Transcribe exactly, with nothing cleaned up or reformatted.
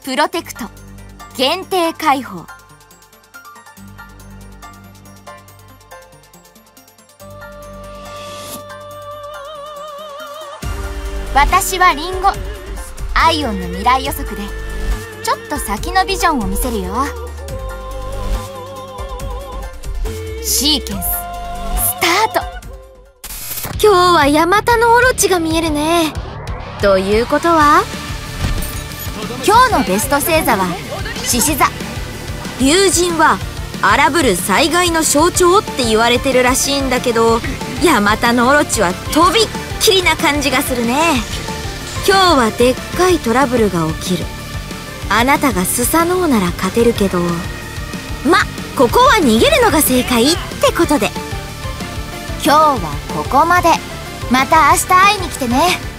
プロテクト限定開放。私はリンゴ。アイオンの未来予測でちょっと先のビジョンを見せるよ。シーケンススタート。今日はヤマタノオロチが見えるね。ということは今日のベスト星座は獅子座。龍神は荒ぶる災害の象徴って言われてるらしいんだけど、ヤマタノオロチはとびっきりな感じがするね。今日はでっかいトラブルが起きる。あなたがスサノオなら勝てるけど、ま、ここは逃げるのが正解ってことで、今日はここまで。また明日会いに来てね。